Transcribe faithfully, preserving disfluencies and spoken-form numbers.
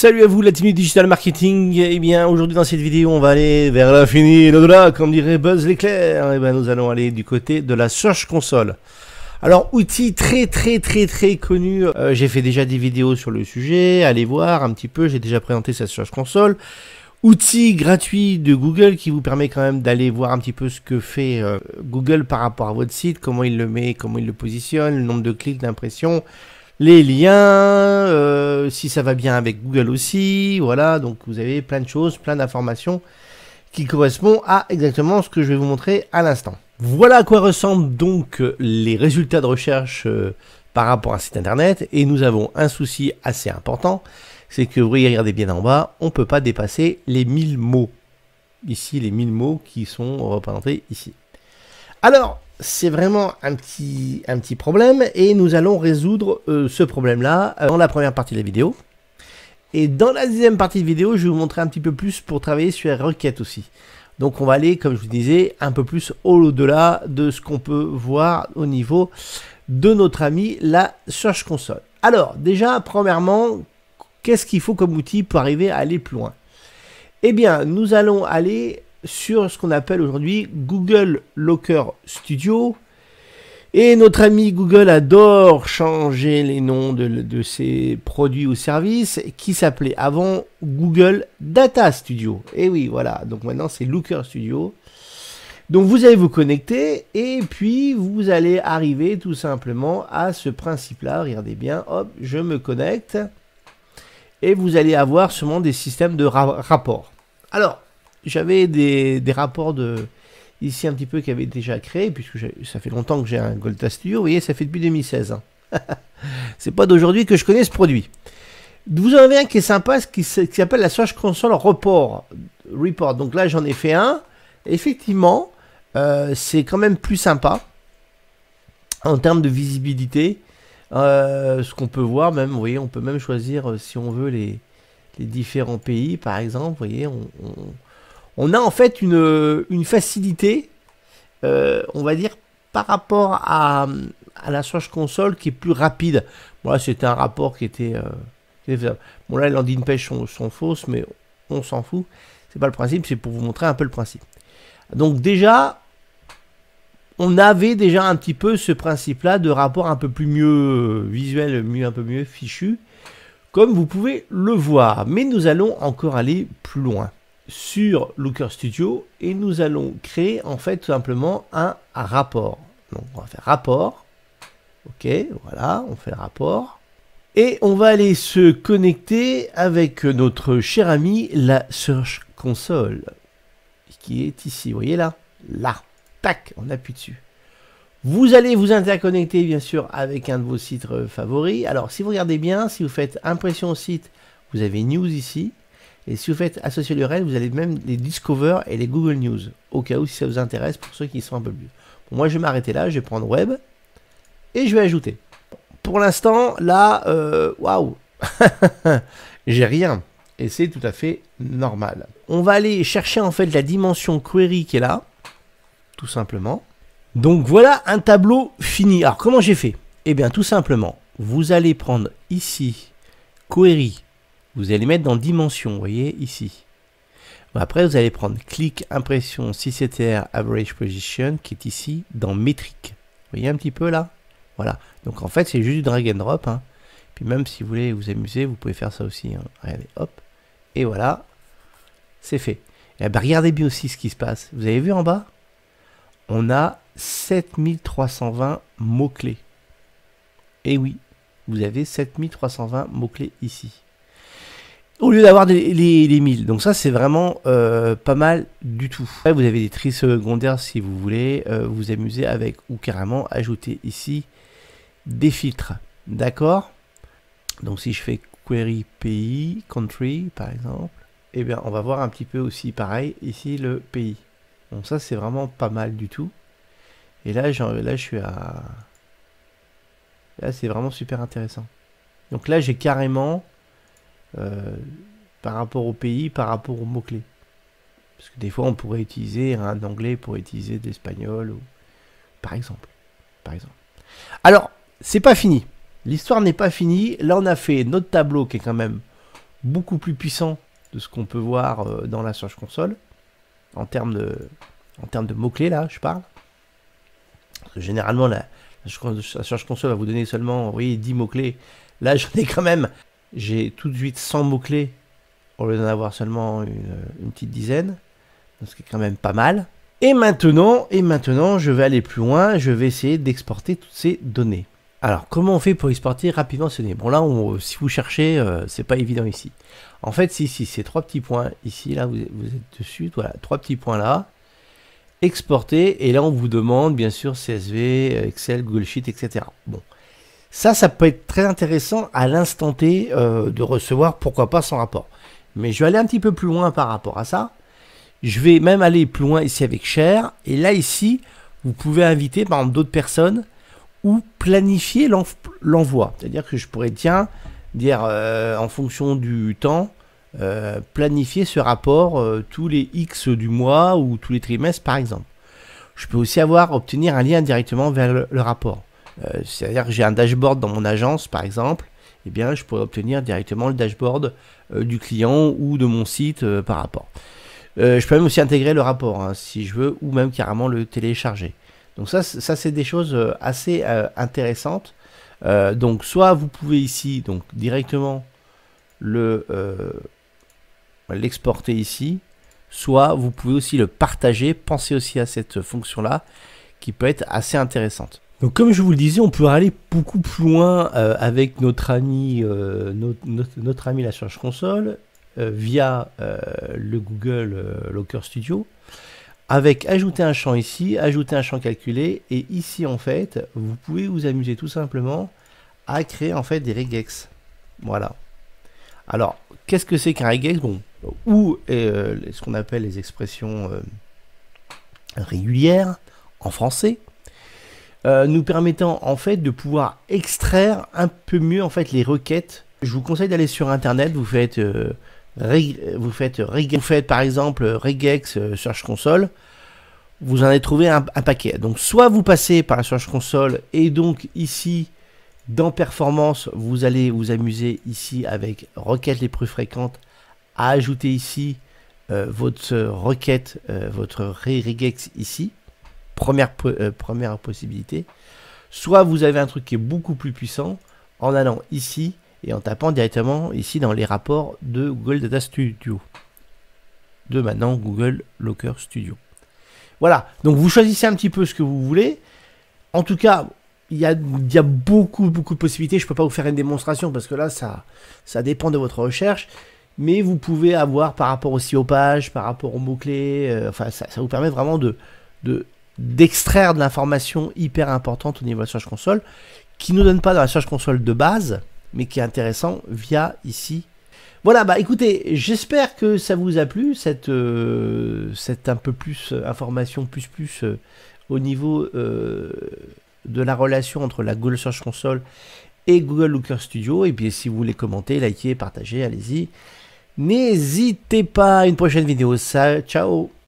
Salut à vous la team du Digital Marketing. Et bien aujourd'hui dans cette vidéo on va aller vers l'infini et l'au-delà, comme dirait Buzz l'éclair. Et bien nous allons aller du côté de la Search Console. Alors outil très très très très connu, euh, j'ai fait déjà des vidéos sur le sujet, allez voir un petit peu, j'ai déjà présenté cette Search Console. Outil gratuit de Google qui vous permet quand même d'aller voir un petit peu ce que fait euh, Google par rapport à votre site, comment il le met, comment il le positionne, le nombre de clics, d'impressions, les liens, euh, si ça va bien avec Google aussi, voilà, donc vous avez plein de choses, plein d'informations qui correspondent à exactement ce que je vais vous montrer à l'instant. Voilà à quoi ressemblent donc les résultats de recherche euh, par rapport à un site internet, et nous avons un souci assez important, c'est que vous regardez bien en bas, on ne peut pas dépasser les mille mots. Ici, les mille mots qui sont représentés ici. Alors, c'est vraiment un petit, un petit problème, et nous allons résoudre euh, ce problème-là dans la première partie de la vidéo. Et dans la deuxième partie de vidéo, je vais vous montrer un petit peu plus pour travailler sur les requêtes aussi. Donc on va aller, comme je vous disais, un peu plus au-delà de ce qu'on peut voir au niveau de notre ami la Search Console. Alors, déjà, premièrement, qu'est-ce qu'il faut comme outil pour arriver à aller plus loin? Eh bien, nous allons aller sur ce qu'on appelle aujourd'hui Google Locker Studio. Et notre ami Google adore changer les noms de, de ses produits ou services qui s'appelait avant Google Data Studio. Et oui, voilà, donc maintenant c'est Looker Studio. Donc vous allez vous connecter et puis vous allez arriver tout simplement à ce principe-là. Regardez bien, hop, je me connecte. Et vous allez avoir sûrement des systèmes de ra rapports. Alors, j'avais des, des rapports de... ici un petit peu qui avait déjà créé, puisque ça fait longtemps que j'ai un Golda Studio, vous voyez, ça fait depuis deux mille seize. Hein. C'est pas d'aujourd'hui que je connais ce produit. Vous en avez un qui est sympa, qui s'appelle la Search Console Report. Report. Donc là, j'en ai fait un. Effectivement, euh, c'est quand même plus sympa en termes de visibilité. Euh, ce qu'on peut voir, même, vous voyez, on peut même choisir euh, si on veut les, les différents pays, par exemple. Vous voyez, on... on On a en fait une, une facilité, euh, on va dire, par rapport à, à la Search Console qui est plus rapide. Bon, là, c'était un rapport qui était, euh, qui était faisable. Bon, là, les landing pages sont, sont fausses, mais on s'en fout. C'est pas le principe, c'est pour vous montrer un peu le principe. Donc, déjà, on avait déjà un petit peu ce principe-là de rapport un peu plus mieux visuel, mieux, un peu mieux fichu, comme vous pouvez le voir. Mais nous allons encore aller plus loin sur Looker Studio et nous allons créer en fait tout simplement un, un rapport. Donc on va faire rapport, ok, voilà, on fait le rapport et on va aller se connecter avec notre cher ami la Search Console qui est ici, vous voyez là, là, tac, on appuie dessus. Vous allez vous interconnecter bien sûr avec un de vos sites favoris. Alors si vous regardez bien, si vous faites impression au site, vous avez News ici. Et si vous faites associer l'U R L, vous avez même les Discover et les Google News, au cas où si ça vous intéresse pour ceux qui sont un peu plus. Bon, moi je vais m'arrêter là, je vais prendre Web et je vais ajouter. Pour l'instant, là, waouh, wow. J'ai rien et c'est tout à fait normal. On va aller chercher en fait la dimension query qui est là, tout simplement. Donc voilà un tableau fini. Alors comment j'ai fait? Eh bien tout simplement, vous allez prendre ici query. Vous allez mettre dans dimension, vous voyez, ici. Après, vous allez prendre clic, impression, C C T R, average position, qui est ici, dans métrique. Vous voyez un petit peu là? Voilà. Donc en fait, c'est juste du drag and drop. Hein. Puis même si vous voulez vous amuser, vous pouvez faire ça aussi. Hein. Regardez, hop. Et voilà. C'est fait. Et ben, regardez bien aussi ce qui se passe. Vous avez vu en bas? On a sept mille trois cent vingt mots-clés. Et oui, vous avez sept mille trois cent vingt mots-clés ici. Au lieu d'avoir les, les, les mille. Donc ça, c'est vraiment euh, pas mal du tout. Après, vous avez des tri secondaires si vous voulez euh, vous amuser avec ou carrément ajouter ici des filtres. D'accord? Donc si je fais query pays, country par exemple, eh bien on va voir un petit peu aussi pareil ici le pays. Donc ça, c'est vraiment pas mal du tout. Et là, là je suis à... Là, c'est vraiment super intéressant. Donc là, j'ai carrément... Euh, par rapport au pays, par rapport aux mots-clés. Parce que des fois, on pourrait utiliser un anglais pour utiliser de l'espagnol, ou... par exemple. Par exemple. Alors, c'est pas fini. L'histoire n'est pas finie. Là, on a fait notre tableau qui est quand même beaucoup plus puissant de ce qu'on peut voir euh, dans la Search Console, en termes de, en termes de mots-clés, là, je parle. Parce que généralement, la, la Search Console va vous donner seulement, vous voyez, dix mots-clés. Là, j'en ai quand même, j'ai tout de suite cent mots-clés, au lieu d'en avoir seulement une, une petite dizaine, ce qui est quand même pas mal. Et maintenant, et maintenant, je vais aller plus loin, je vais essayer d'exporter toutes ces données. Alors, comment on fait pour exporter rapidement ces données? Bon, là, on, si vous cherchez, euh, c'est pas évident ici. En fait, si, si, ces trois petits points ici, là, vous, vous êtes dessus, voilà, trois petits points là, exporter, et là, on vous demande, bien sûr, C S V, Excel, Google Sheet, et cetera. Bon, ça, ça peut être très intéressant à l'instant T euh, de recevoir, pourquoi pas, sans rapport. Mais je vais aller un petit peu plus loin par rapport à ça. Je vais même aller plus loin ici avec Share, et là, ici, vous pouvez inviter, par exemple, d'autres personnes, ou planifier l'envoi. C'est-à-dire que je pourrais, tiens, dire euh, en fonction du temps, euh, planifier ce rapport euh, tous les X du mois ou tous les trimestres, par exemple. Je peux aussi avoir, obtenir un lien directement vers le, le rapport. Euh, C'est-à-dire que j'ai un dashboard dans mon agence, par exemple, eh bien, je pourrais obtenir directement le dashboard euh, du client ou de mon site euh, par rapport. Euh, je peux même aussi intégrer le rapport, hein, si je veux, ou même carrément le télécharger. Donc ça, ça c'est des choses assez euh, intéressantes. Euh, donc soit vous pouvez ici donc directement le euh, l'exporter ici, soit vous pouvez aussi le partager. Pensez aussi à cette fonction-là qui peut être assez intéressante. Donc comme je vous le disais, on peut aller beaucoup plus loin euh, avec notre ami, euh, notre, notre, notre ami la Search Console euh, via euh, le Google euh, Locker Studio. Avec ajouter un champ ici, ajouter un champ calculé, et ici en fait, vous pouvez vous amuser tout simplement à créer en fait des regex. Voilà. Alors, qu'est-ce que c'est qu'un regex? Bon, ou euh, ce qu'on appelle les expressions euh, régulières en français, euh, nous permettant en fait de pouvoir extraire un peu mieux en fait les requêtes. Je vous conseille d'aller sur internet, vous faites euh, vous faites regex, vous faites par exemple regex euh, Search Console, vous en avez trouvé un, un paquet. Donc soit vous passez par la Search Console et donc ici dans performance vous allez vous amuser ici avec requêtes les plus fréquentes à ajouter ici euh, votre requête, euh, votre regex ici, première, euh, première possibilité. Soit vous avez un truc qui est beaucoup plus puissant en allant ici et en tapant directement ici dans les rapports de Google Data Studio, de maintenant Google Locker Studio. Voilà, donc vous choisissez un petit peu ce que vous voulez. En tout cas, il y a, il y a beaucoup, beaucoup de possibilités. Je ne peux pas vous faire une démonstration parce que là, ça, ça dépend de votre recherche. Mais vous pouvez avoir par rapport aussi aux pages, par rapport aux mots-clés, euh, enfin, ça, ça vous permet vraiment de, de, d'extraire de l'information hyper importante au niveau de la Search Console, qui ne nous donne pas dans la Search Console de base, mais qui est intéressant via ici. Voilà, bah écoutez, j'espère que ça vous a plu, cette, euh, cette un peu plus euh, information plus plus euh, au niveau euh, de la relation entre la Google Search Console et Google Looker Studio. Et puis si vous voulez commenter, liker, partager, allez-y. N'hésitez pas à une prochaine vidéo. Ça, ciao!